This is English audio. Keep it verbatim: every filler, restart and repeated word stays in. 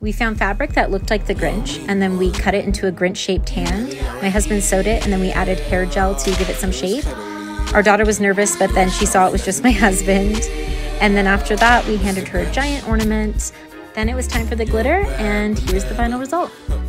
We found fabric that looked like the Grinch, and then we cut it into a Grinch-shaped hand. My husband sewed it, and then we added hair gel to give it some shape. Our daughter was nervous, but then she saw it was just my husband. And then after that, we handed her a giant ornament. Then it was time for the glitter, and here's the final result.